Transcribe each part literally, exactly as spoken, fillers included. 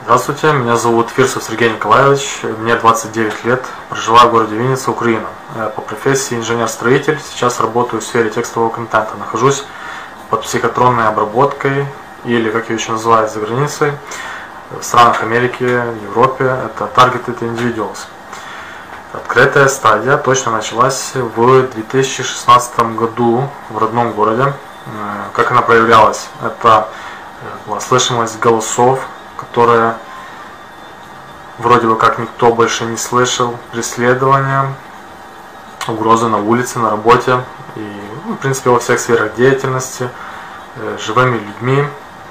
Здравствуйте, меня зовут Фирсов Сергей Николаевич, мне двадцать девять лет, проживаю в городе Винница, Украина. По профессии инженер-строитель, сейчас работаю в сфере текстового контента, нахожусь под психотронной обработкой, или, как ее еще называют за границей, в странах Америки, Европе, это Targeted Individuals. Открытая стадия точно началась в две тысячи шестнадцатом году в родном городе. Как она проявлялась? Это была слышимость голосов, которые вроде бы как никто больше не слышал, преследования, угрозы на улице, на работе и, ну, в принципе, во всех сферах деятельности, э, живыми людьми.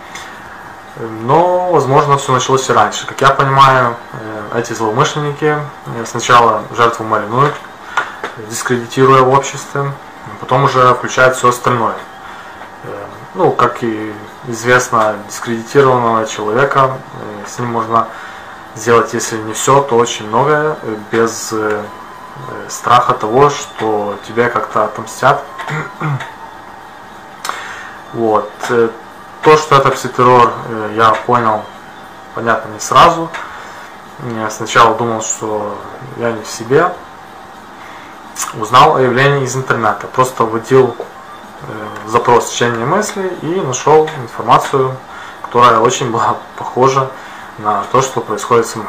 Но, возможно, все началось и раньше. Как я понимаю, э, эти злоумышленники сначала жертву маринуют, дискредитируя в обществе, потом уже включают все остальное. Э, ну, как и известно, дискредитированного человека, э, с ним можно сделать, если не все, то очень многое, без э, страха того, что тебе как-то отомстят. Вот. То, что это психотеррор, я понял, понятно, не сразу. Я сначала думал, что я не в себе. Узнал о явлении из интернета. Просто вводил запрос чтения мыслей и нашел информацию, которая очень была похожа на то, что происходит со мной.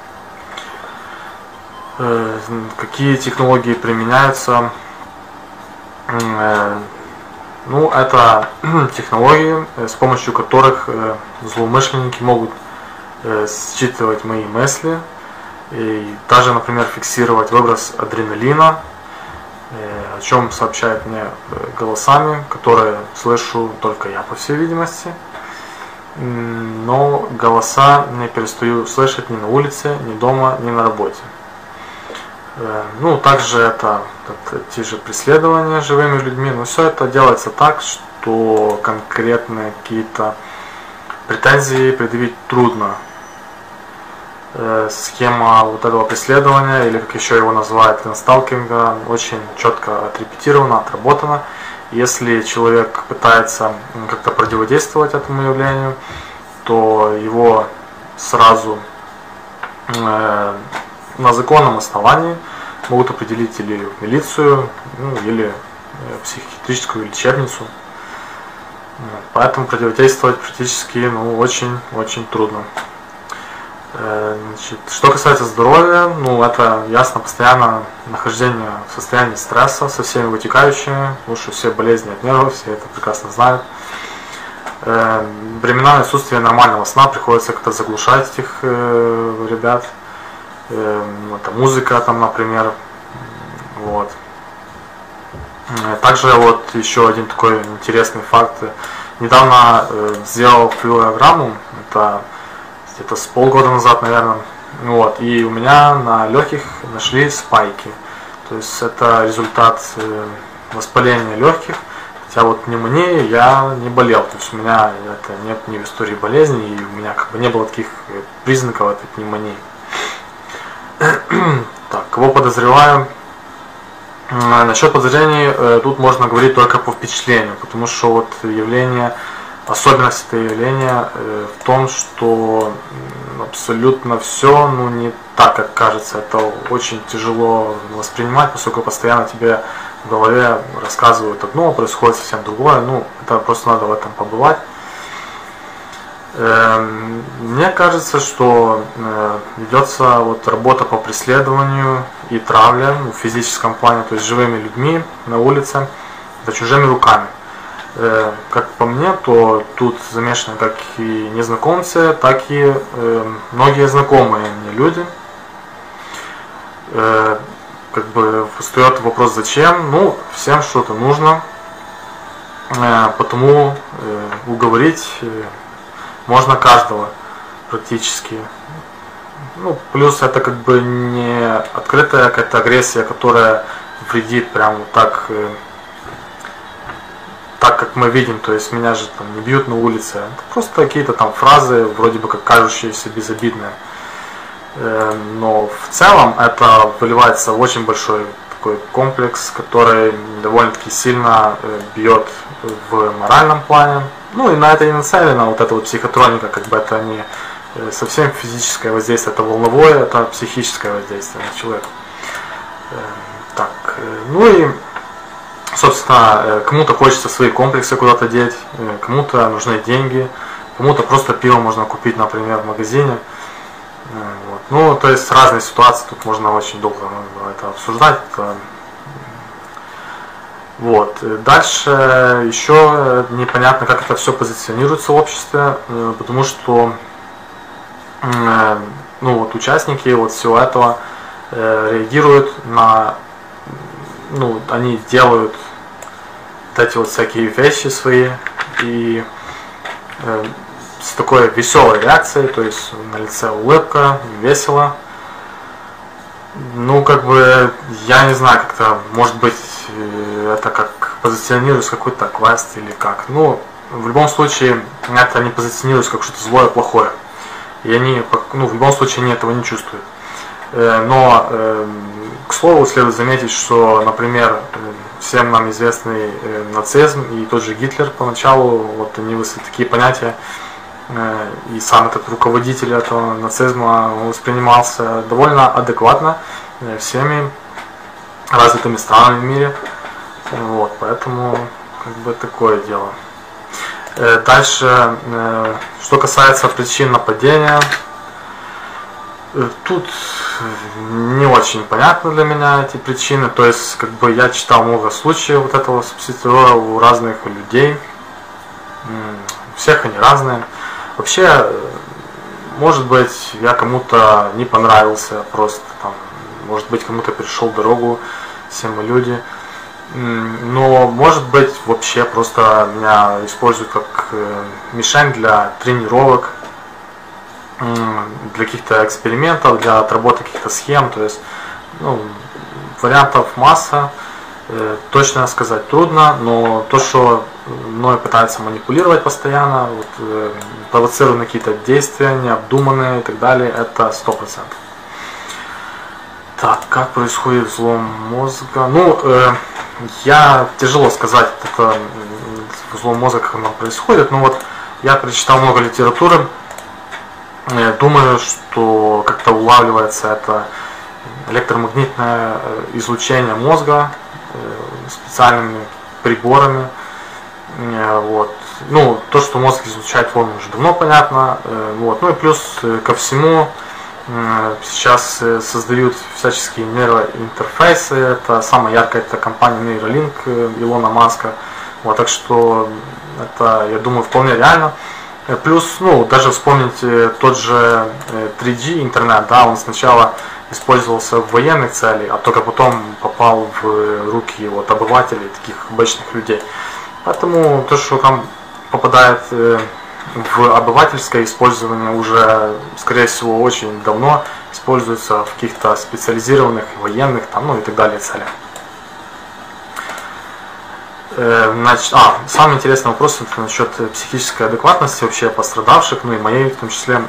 Какие технологии применяются? Ну, это технологии, с помощью которых злоумышленники могут считывать мои мысли и даже, например, фиксировать выброс адреналина, о чем сообщают мне голосами, которые слышу только я, по всей видимости. Но голоса не перестаю слышать ни на улице, ни дома, ни на работе. Ну, также это, это те же преследования живыми людьми, но все это делается так, что конкретные какие-то претензии предъявить трудно. Схема вот этого преследования, или как еще его называют, сталкинга, очень четко отрепетирована, отработана. Если человек пытается как-то противодействовать этому явлению, то его сразу э, на законном основании могут определить или в милицию, ну, или в психиатрическую лечебницу. Поэтому противодействовать практически ну, очень-очень трудно. Значит, что касается здоровья, ну это ясно, постоянно нахождение в состоянии стресса со всеми вытекающими, потому что все болезни от нервов, все это прекрасно знают. Э, временами отсутствие нормального сна, приходится как-то заглушать этих э, ребят. Э, это музыка там, например. Вот. Также вот еще один такой интересный факт. Недавно э, сделал флюорограмму, это где-то с полгода назад, наверное, вот, и у меня на легких нашли спайки, то есть это результат э, воспаления легких, хотя вот пневмонии я не болел, то есть у меня это нет ни в истории болезни, и у меня как бы не было таких признаков этой пневмонии. Так, кого подозреваю? Насчет подозрений э, тут можно говорить только по впечатлению, потому что вот явление, особенность этого явления э, в том, что абсолютно все, ну, не так, как кажется. Это очень тяжело воспринимать, поскольку постоянно тебе в голове рассказывают одно, а происходит совсем другое. Ну, это просто надо в этом побывать. Э, мне кажется, что э, ведется вот работа по преследованию и травле в физическом плане, то есть живыми людьми на улице, да чужими руками. Как по мне, то тут замешаны как и незнакомцы, так и э, многие знакомые мне люди. Э, как бы встает вопрос, зачем? Ну, всем что-то нужно, э, потому э, уговорить э, можно каждого практически. Ну, плюс это как бы не открытая какая-то агрессия, которая вредит прям вот так. Э, так как мы видим, то есть меня же там не бьют на улице, это просто какие-то там фразы, вроде бы как кажущиеся безобидные. Но в целом это выливается в очень большой такой комплекс, который довольно-таки сильно бьет в моральном плане. Ну и на это и нацелена вот эта вот психотроника, как бы это ни совсем физическое воздействие, это волновое, это психическое воздействие на человека. Так, ну и, собственно, кому-то хочется свои комплексы куда-то деть, кому-то нужны деньги, кому-то просто пиво можно купить, например, в магазине. Вот. Ну, то есть разные ситуации, тут можно очень долго это обсуждать. Это... Вот. Дальше еще непонятно, как это все позиционируется в обществе, потому что ну, вот, участники вот всего этого реагируют на, ну, они делают вот эти вот всякие вещи свои и э, с такой веселой реакцией, то есть на лице улыбка, весело. Ну, как бы, я не знаю, как-то, может быть, это как позиционируется какой-то квест или как. Ну, в любом случае, это не позиционируется как что-то злое, плохое. И они, ну, в любом случае, они этого не чувствуют. Но, к слову, следует заметить, что, например, всем нам известный нацизм и тот же Гитлер поначалу, вот они выставили такие понятия, и сам этот руководитель этого нацизма воспринимался довольно адекватно всеми развитыми странами в мире. Вот, поэтому как бы такое дело. Дальше, что касается причин нападения, тут не очень понятно для меня эти причины. То есть, как бы я читал много случаев вот этого субсидиора у разных людей. У всех они разные. Вообще, может быть, я кому-то не понравился, просто там, может быть, кому-то перешел дорогу, все мы люди. Но, может быть, вообще просто меня используют как мишень для тренировок, для каких-то экспериментов, для отработки каких-то схем. То есть, ну, вариантов масса, точно сказать трудно, но то, что мной пытаются манипулировать постоянно, вот, э, провоцируют на какие-то действия необдуманные и так далее, это сто процентов. Так, как происходит взлом мозга? Ну, э, я тяжело сказать, это взлом мозга, как оно происходит, но вот я прочитал много литературы, э, думаю, что как-то улавливается это электромагнитное излучение мозга э, специальными приборами. Вот. Ну, то, что мозг излучает волны, уже давно понятно. Вот. Ну и плюс ко всему сейчас создают всяческие нейроинтерфейсы. Это самая яркая это компания Neuralink Илона Маска. Вот, так что это, я думаю, вполне реально. Плюс, ну, даже вспомните тот же три джи интернет, да, он сначала использовался в военных целях, а только потом попал в руки вот обывателей, таких обычных людей. Поэтому то, что там попадает в обывательское использование, уже, скорее всего, очень давно используется в каких-то специализированных военных, там, ну и так далее целях. Значит, а, самый интересный вопрос это насчет психической адекватности вообще пострадавших, ну и моей в том числе.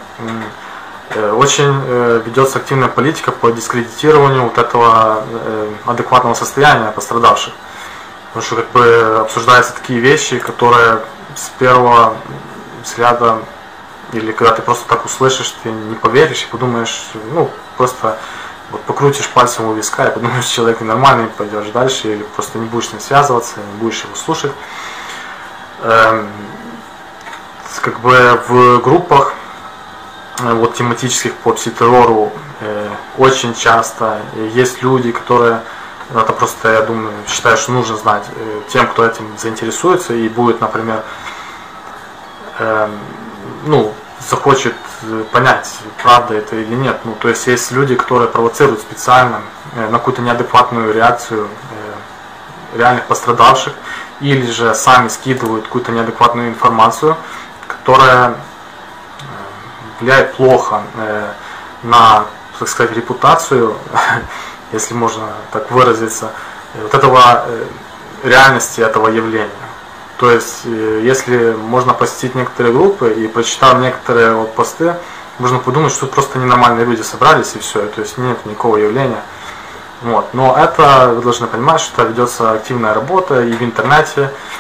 Очень ведется активная политика по дискредитированию вот этого адекватного состояния пострадавших. Потому что как бы обсуждаются такие вещи, которые с первого взгляда, или когда ты просто так услышишь, ты не поверишь и подумаешь, ну, просто вот покрутишь пальцем у виска и подумаешь, человек нормальный, пойдешь дальше, или просто не будешь с ним связываться, не будешь его слушать. Эм, как бы в группах вот тематических по психотеррору э, очень часто есть люди, которые, это просто, я думаю, считаю, что нужно знать э, тем, кто этим заинтересуется и будет, например, э, ну, захочет понять, правда это или нет. Ну, то есть есть люди, которые провоцируют специально э, на какую-то неадекватную реакцию э, реальных пострадавших, или же сами скидывают какую-то неадекватную информацию, которая влияет плохо э, на, так сказать, репутацию, если можно так выразиться, вот этого э, реальности этого явления. То есть, э, если можно посетить некоторые группы и прочитав некоторые вот посты, можно подумать, что тут просто ненормальные люди собрались и все, то есть нет никакого явления. Вот. Но это, вы должны понимать, что ведется активная работа и в интернете,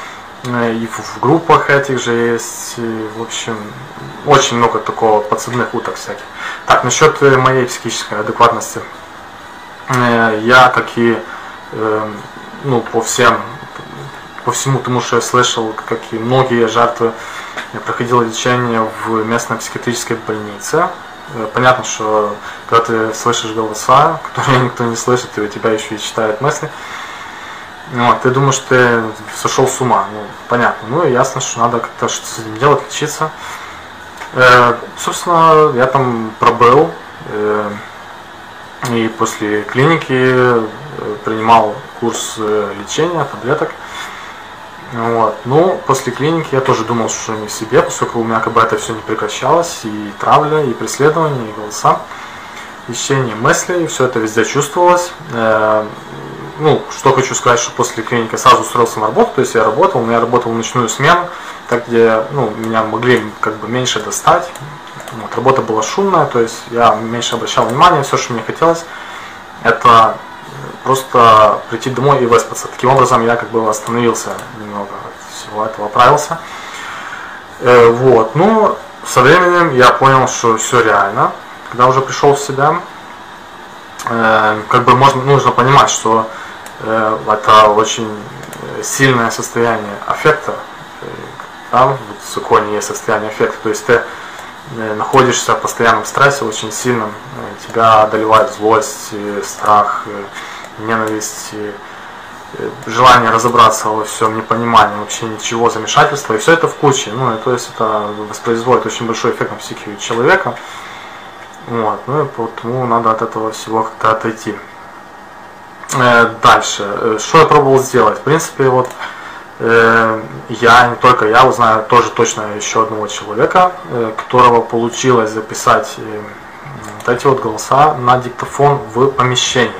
и в группах этих же есть, и, в общем, очень много такого подсадных уток всяких. Так, насчет моей психической адекватности. Я, как и ну, по всем, по всему тому, что я слышал, как и многие жертвы, я проходил лечение в местной психиатрической больнице. Понятно, что когда ты слышишь голоса, которые никто не слышит, и у тебя еще и читают мысли, вот, ты думаешь, что ты сошел с ума. Ну, понятно. Ну и ясно, что надо как-то что-то с этим делать, лечиться. Э, собственно, я там пробыл. Э, и после клиники принимал курс лечения, таблеток. Вот. Ну, после клиники я тоже думал, что не в себе, поскольку у меня как бы это все не прекращалось, и травля, и преследование, и голоса, и чтение мыслей, все это везде чувствовалось. Э, ну, что хочу сказать, что после клиники сразу устроился на работу, то есть я работал, но я работал в ночную смену, так где ну, меня могли как бы меньше достать. Вот, работа была шумная, то есть я меньше обращал внимания, все, что мне хотелось, это просто прийти домой и выспаться. Таким образом я как бы остановился немного от всего этого, оправился. Э, вот, ну, со временем я понял, что все реально, когда уже пришел в себя. Э, как бы можно, нужно понимать, что э, это очень сильное состояние аффекта. Э, да, в законе есть состояние аффекта, то есть ты находишься в постоянном стрессе очень сильном, тебя одолевает злость, страх, ненависть, желание разобраться во всем, непонимание вообще ничего, замешательство, и все это в куче. Ну, и, то есть это воспроизводит очень большой эффект на психику человека. Вот, ну и поэтому надо от этого всего как-то отойти. Дальше. Что я пробовал сделать? В принципе, вот я, не только я, узнаю тоже точно еще одного человека, которого получилось записать вот эти вот голоса на диктофон в помещении.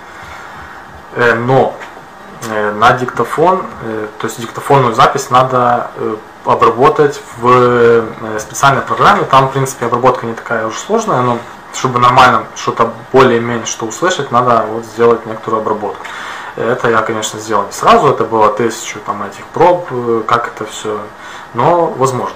Но на диктофон, то есть диктофонную запись надо обработать в специальной программе. Там, в принципе, обработка не такая уж сложная, но чтобы нормально что-то более-менее что услышать, надо вот сделать некоторую обработку. Это я, конечно, сделал не сразу, это было тысячу там этих проб, как это все, но возможно.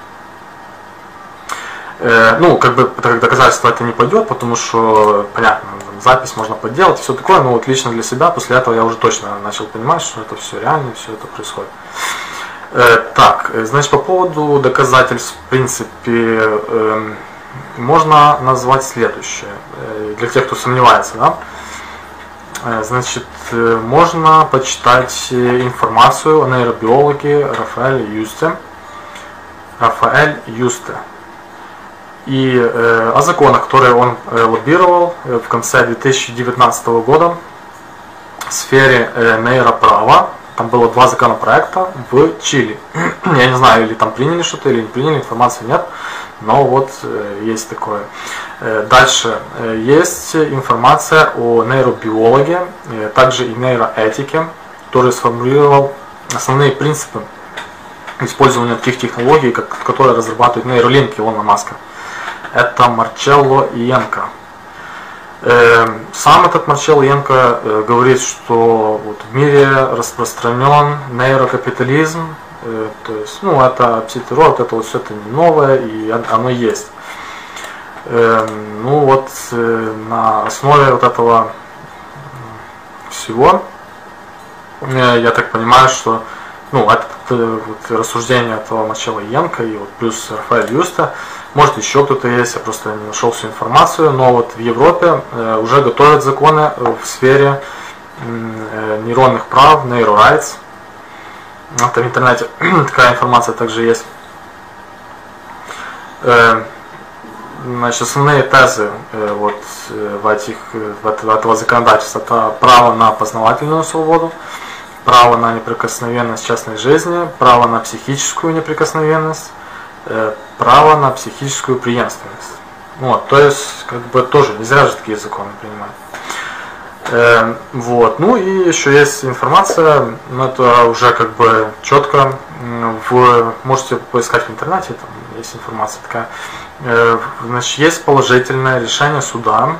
Э, ну, как бы как доказательство это не пойдет, потому что, понятно, там, запись можно подделать, все такое, но вот лично для себя после этого я уже точно начал понимать, что это все реально, все это происходит. Э, так, значит, по поводу доказательств, в принципе, э, можно назвать следующее, э, для тех, кто сомневается, да. Значит, можно почитать информацию о нейробиологе Рафаэле Юсте, Рафаэль Юсте и э, о законах, которые он э, лоббировал в конце две тысячи девятнадцатого года в сфере э, нейроправа. Там было два законопроекта в Чили. Я не знаю, или там приняли что-то, или не приняли, информации нет, но вот э, есть такое. Э, дальше э, есть информация о нейробиологе, э, также и нейроэтике, который сформулировал основные принципы использования таких технологий, как, которые разрабатывают нейролинк Илона Маска. Это Марчелло Иенко. Сам этот Марчелло Иенко говорит, что вот в мире распространен нейрокапитализм, то есть, ну, это психотеррор, это вот все это не новое, и оно есть. Ну вот на основе вот этого всего, я так понимаю, что ну, это вот, рассуждение этого Марчелло Иенко и вот плюс Рафаэль Юсте. Может еще кто-то есть, я просто не нашел всю информацию, но вот в Европе э, уже готовят законы в сфере э, нейронных прав, нейрорайтс. Это в интернете такая информация также есть. Э, значит, основные тезы э, вот, э, в этих, в этого законодательства — это право на познавательную свободу, право на неприкосновенность частной жизни, право на психическую неприкосновенность, право на психическую преемственность. Вот, то есть, как бы тоже не зря же такие законы принимают. Э, вот, ну и еще есть информация, но это уже как бы четко, в, можете поискать в интернете, там есть информация такая. Э, значит, есть положительное решение суда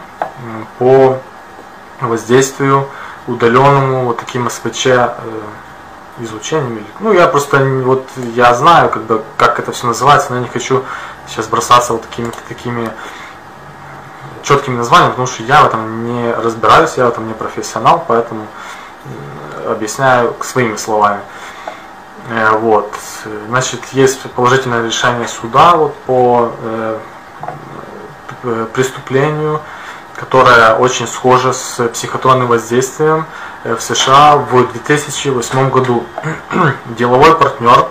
по воздействию удаленному вот таким СВЧ, э, излучением. Или, ну, я просто, вот, я знаю, как бы, как это все называется, но я не хочу сейчас бросаться вот такими, такими четкими названиями, потому что я в этом не разбираюсь, я в этом не профессионал, поэтому объясняю своими словами. Вот. Значит, есть положительное решение суда вот, по э, преступлению, которое очень схоже с психотронным воздействием в США в две тысячи восьмом году. Деловой партнер,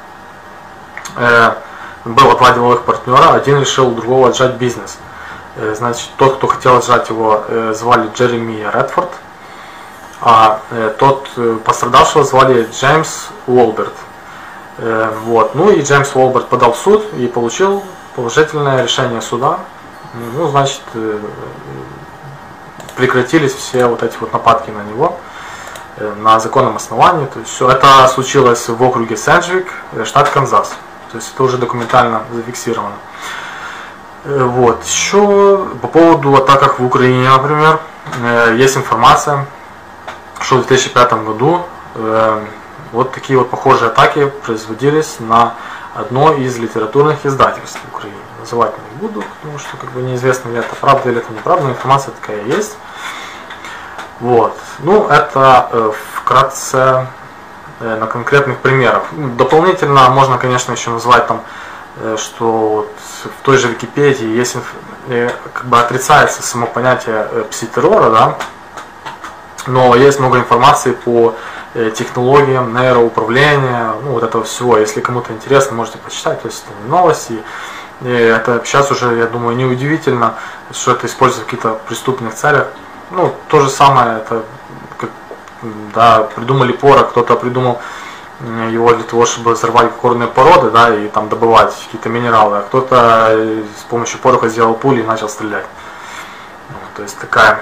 э, было два деловых партнера, один решил у другого отжать бизнес. Э, значит, тот, кто хотел отжать его, э, звали Джереми Редфорд, а э, тот э, пострадавшего звали Джеймс Уолберт. Э, вот. Ну и Джеймс Уолберт подал в суд и получил положительное решение суда. Ну, значит, э, прекратились все вот эти вот нападки на него э, на законном основании. То есть все это случилось в округе Сенджвик, штат Канзас. То есть это уже документально зафиксировано. Э, вот. Еще по поводу атак в Украине, например, э, есть информация, что в две тысячи пятом году э, вот такие вот похожие атаки производились на одно из литературных издательств в Украине. Называть не буду, потому что как бы неизвестно, ли это правда или это неправда, но информация такая есть. Вот. Ну, это э, вкратце э, на конкретных примерах. Дополнительно можно, конечно, еще назвать там, э, что вот в той же Википедии есть, э, как бы отрицается само понятие э, пси-террора, да, но есть много информации по э, технологиям нейроуправления, ну, вот этого всего. Если кому-то интересно, можете почитать, то есть это не новости. И это сейчас уже, я думаю, неудивительно, что это используется в каких-то преступных целях. Ну, то же самое, это как, да, придумали порох, кто-то придумал его для того, чтобы взорвать горные породы, да, и там добывать какие-то минералы, а кто-то с помощью пороха сделал пули и начал стрелять. Ну, то есть такая.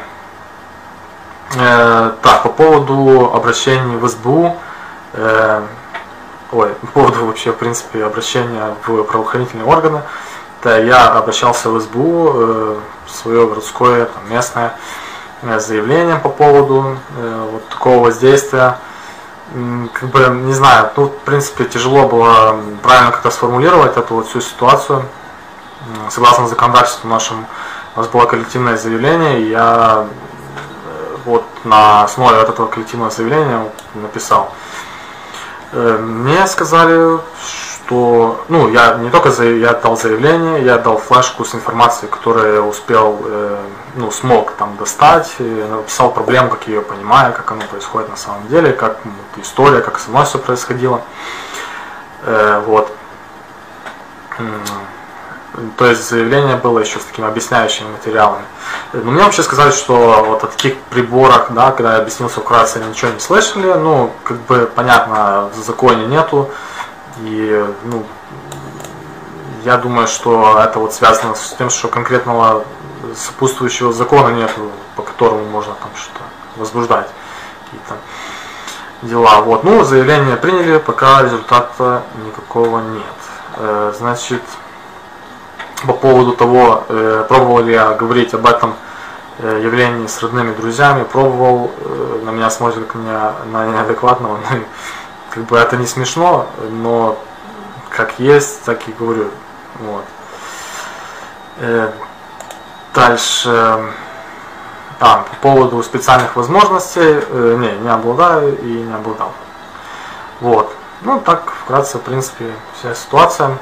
Э, так, по поводу обращений в эс бэ у, э, ой, по поводу вообще, в принципе, обращения в правоохранительные органы, да, я обращался в эс бэ у, э, свое городское, там, местное, э, заявлением по поводу э, вот такого воздействия. Как бы, не знаю, тут, в принципе, тяжело было правильно как-то сформулировать эту вот всю ситуацию. Согласно законодательству нашему, у нас было коллективное заявление, и я вот на основе вот этого коллективного заявления написал. Мне сказали, что, ну, я не только за, я дал заявление, я дал флешку с информацией, которую я успел, э, ну, смог там достать, написал проблему, как я ее понимаю, как оно происходит на самом деле, как ну, история, как со мной все происходило. Э, вот. То есть заявление было еще с такими объясняющими материалами. Но мне вообще сказали, что вот о таких приборах, да, когда я объяснился вкратце, ничего не слышали. Ну, как бы понятно, в законе нету. И, ну, я думаю, что это вот связано с тем, что конкретного сопутствующего закона нету, по которому можно там что-то возбуждать, какие-то дела. Вот. Ну, заявление приняли, пока результата никакого нет. Значит, по поводу того, э, пробовал ли я говорить об этом э, явлении с родными друзьями, пробовал, э, на меня смотрят как на, на неадекватного, ну, как бы это не смешно, но как есть, так и говорю. Вот. Э, дальше, а, по поводу специальных возможностей, э, не, не обладаю и не обладал. Вот. Ну, так, вкратце, в принципе, вся ситуация.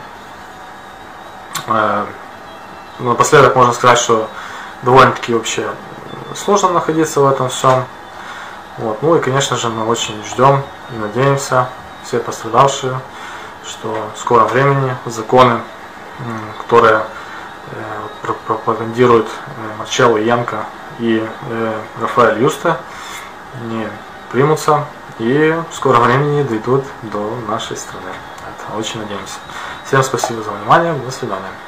Напоследок можно сказать, что довольно-таки вообще сложно находиться в этом всем. Вот. Ну и, конечно же, мы очень ждем и надеемся, все пострадавшие, что в скором времени законы, которые пропагандируют Марчелло Янко и Рафаэль Юсте, не примутся и в скором времени дойдут до нашей страны. Это очень надеемся. Всем спасибо за внимание. До свидания.